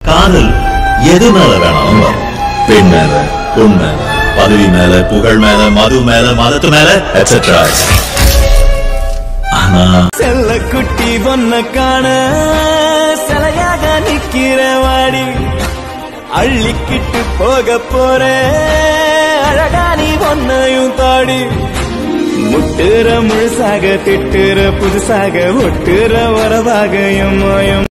காதல் எது மேல வேணாலும் வரும். பெண் மேல, பொன் மேல, பதவி மேல, புகழ் மேல, மது மேல, மதத்து மேல எட்ஸெட்ரா. ஆனா செல்ல குட்டி பொண்ண காண சிலையாக நிக்கிற வாடி, அள்ளிக்கிட்டு போக போற அழகா நீ பொண்ணையும் தாடி. முட்டுற முழுசாக திட்டுற புதுசாக ஒட்டுற வரவாக எம்மாயம்.